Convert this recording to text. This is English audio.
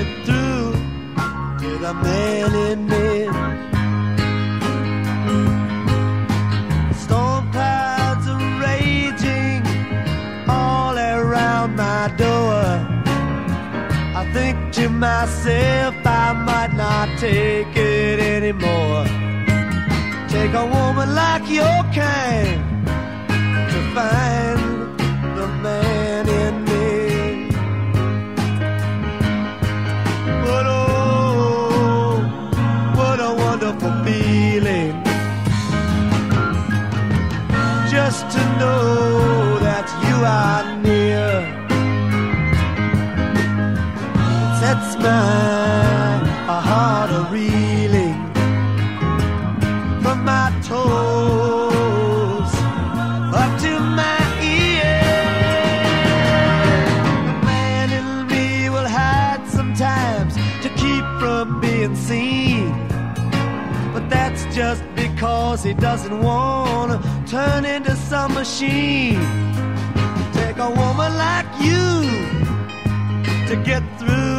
through to the man in me. Storm clouds are raging all around my door. I think to myself I might not take it anymore. Take a woman like your kind to find the man in me. But oh, what a wonderful feeling just to know that you are near. It sets my heart a-reeling from my toes up to my ears. The man in me will hide sometimes to keep from being seen, but that's just because he doesn't want to turn into some machine. Take a woman like you to get through